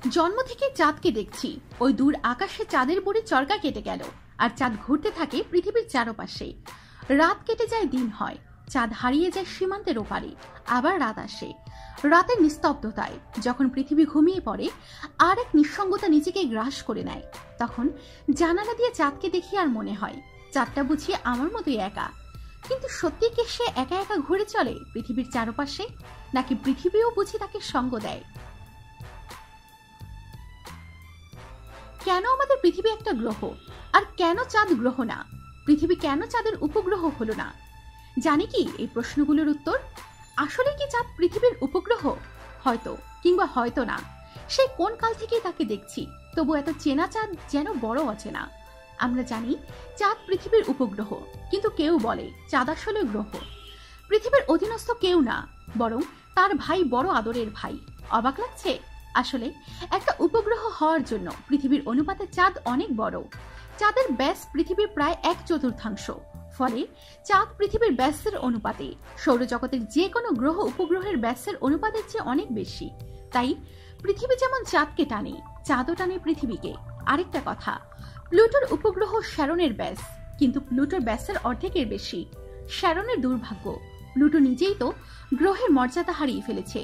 জন্ম থেকে চাঁদকে দেখছি, ওই দূর আকাশে চাঁদের বুড়ি চরকা কেটে গেল, আর চাঁদ ঘুরতে থাকে পৃথিবীর চারপাশে। রাত কেটে যায়, দিন হয়, চাঁদ হারিয়ে যায় সীমান্তের ওপারে, আবার রাত আসে। রাতের নিস্তব্ধতায় যখন পৃথিবী ঘুমিয়ে পড়ে আর এক নিঃসঙ্গতা নিজেকে গ্রাস করে নেয়, তখন জানালা দিয়ে চাঁদকে দেখি আর মনে হয় চাঁদটা বুঝি আমার মতোই একা। কিন্তু সত্যি কি সে একা একা ঘুরে চলে পৃথিবীর চারপাশে, নাকি পৃথিবীও বুঝি তাকে সঙ্গ দেয়? কেন আমাদের পৃথিবী একটা গ্রহ, আর কেন চাঁদ গ্রহ না? পৃথিবী কেন চাঁদের উপগ্রহ হলো না? জানি কি এই প্রশ্নগুলোর উত্তর? আসলে কি চাঁদ পৃথিবীর উপগ্রহ? হয়তো, কিংবা হয়তো না। সেই কোন কাল থেকেই তাকে দেখছি, তবু এত চেনা চাঁদ যেন বড় অচেনা। আমরা জানি চাঁদ পৃথিবীর উপগ্রহ, কিন্তু কেউ বলে চাঁদ আসলে গ্রহ। পৃথিবীর অধীনস্থ কেউ না, বরং তার ভাই বড় আদরের ভাই। অবাক লাগছে? আসলে একটা উপগ্রহ হওয়ার জন্য পৃথিবীর অনুপাতে চাঁদ অনেক বড়। চাঁদের ব্যাস পৃথিবীর প্রায় 1/4। ফলে চাঁদ পৃথিবীর ব্যাসের অনুপাতে সৌরজগতের যে কোনো গ্রহ উপগ্রহের ব্যাসের অনুপাতের চেয়ে অনেক বেশি। তাই পৃথিবী যেমন চাঁদকে টানে, চাঁদও টানে পৃথিবীকে। আরেকটা কথা, প্লুটোর উপগ্রহ শ্যারনের ব্যাস কিন্তু প্লুটোর ব্যাসের অর্ধেকের বেশি। শ্যারনের দুর্ভাগ্য, প্লুটো নিজেই তো গ্রহের মর্যাদা হারিয়ে ফেলেছে।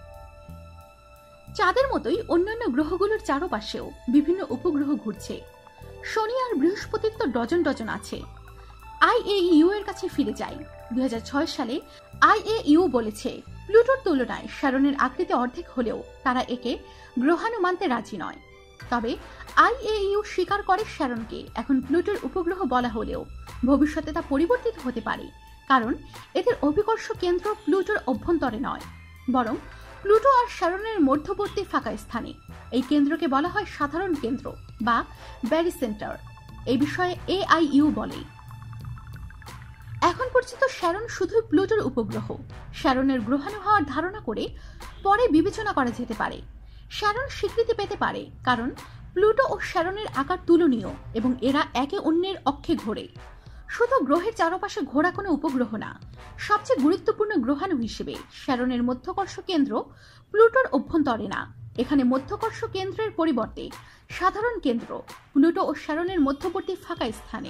চাঁদের মতোই অন্যান্য গ্রহগুলোর চারপাশেও বিভিন্ন উপগ্রহ ঘুরছে। শনি আর বৃহস্পতির তো ডজন ডজন আছে। IAEO এর কাছে ফিরে যাই। 2006 সালে IAEO বলেছে প্লুটোর তুলনায় শ্যারনের আকৃতি অর্ধেক হলেও তারা একে গ্রহাণু মানতে রাজি নয়। তবে IAEO স্বীকার করে শ্যারনকে এখন প্লুটোর উপগ্রহ বলা হলেও ভবিষ্যতে তা পরিবর্তিত হতে পারে, কারণ এদের অভিকর্ষ কেন্দ্র প্লুটোর অভ্যন্তরে নয়, বরং প্লুটো আর শ্যারনের মধ্যবর্তী ফাঁকা স্থানে। এই কেন্দ্রকে বলা হয় সাধারণ কেন্দ্র বা ব্যারিসেন্টার। এই বিষয়ে AIU বলে, এখন পর্যন্ত শ্যারন শুধু প্লুটোর উপগ্রহ। শ্যারনের গ্রহাণু হওয়ার ধারণা করে পরে বিবেচনা করা যেতে পারে। শ্যারন স্বীকৃতি পেতে পারে কারণ প্লুটো ও শ্যারনের আকার তুলনীয় এবং এরা একে অন্যের অক্ষে ঘোরে। শুধু গ্রহের চারপাশে ঘোরা কোনো উপগ্রহ না। সবচেয়ে গুরুত্বপূর্ণ গ্রহাণু হিসেবে শ্যারনের মধ্যকর্ষ কেন্দ্র প্লুটোর অভ্যন্তরে না। এখানে মধ্যকর্ষ কেন্দ্রের পরিবর্তে সাধারণ কেন্দ্র প্লুটো ও শ্যারনের মধ্যবর্তী ফাঁকা স্থানে।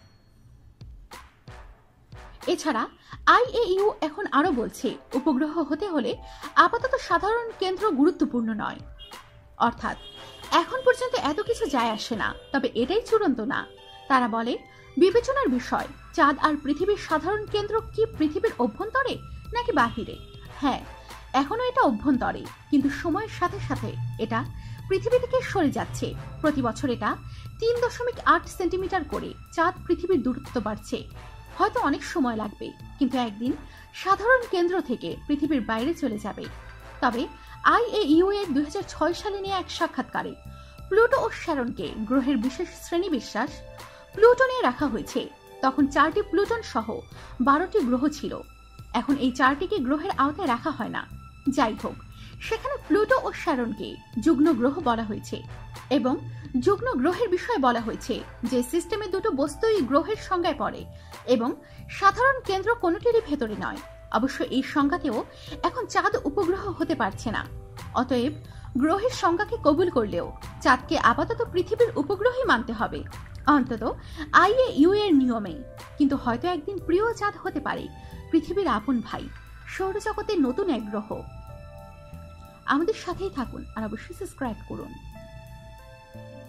এছাড়া IAEO এখন আরো বলছে উপগ্রহ হতে হলে আপাতত সাধারণ কেন্দ্র গুরুত্বপূর্ণ নয়। অর্থাৎ এখন পর্যন্ত এত কিছু যায় আসে না, তবে এটাই চূড়ান্ত না। তারা বলে বিবেচনার বিষয় চাঁদ আর পৃথিবীর সাধারণ কেন্দ্র কি পৃথিবীর অভ্যন্তরে নাকি বাহিরে। হ্যাঁ, এখনো এটা অভ্যন্তরে, কিন্তু সময়ের সাথে সাথে এটা পৃথিবী থেকে সরে যাচ্ছে। প্রতি বছর এটা 3.8 সেন্টিমিটার করে চাঁদ পৃথিবীর দূরত্ব বাড়ছে। হয়তো অনেক সময় লাগবে, কিন্তু একদিন সাধারণ কেন্দ্র থেকে পৃথিবীর বাইরে চলে যাবে। তবে IAEO এর 2006 সালে নিয়ে এক সাক্ষাৎকারে প্লুটো ও শ্যারনকে গ্রহের বিশেষ শ্রেণী বিশ্বাস প্লুটনে রাখা হয়েছে। তখন 4টি প্লুটন সহ 12টি গ্রহ ছিল। এখন এই 4টিকে গ্রহের আওতায় রাখা হয় না। যাই হোক, সেখানে প্লুটো ও শ্যারনকে যুগ্ন গ্রহ বলা হয়েছে এবং যুগ্ন গ্রহের বিষয়ে বলা হয়েছে যে সিস্টেমে দুটো বস্তুই গ্রহের সংজ্ঞায় পড়ে এবং সাধারণ কেন্দ্র কোনোটিরই ভেতরে নয়। অবশ্য এই সংজ্ঞাতেও এখন চাঁদ উপগ্রহ হতে পারছে না। অতএব গ্রহের সংজ্ঞাকে কবুল করলেও চাঁদকে আপাতত পৃথিবীর উপগ্রহই মানতে হবে, অন্তত IAEO এর নিয়মে। কিন্তু হয়তো একদিন প্রিয় চাঁদ হতে পারে পৃথিবীর আপন ভাই, সৌরজগতের নতুন এক গ্রহ। আমাদের সাথেই থাকুন আর অবশ্যই সাবস্ক্রাইব করুন।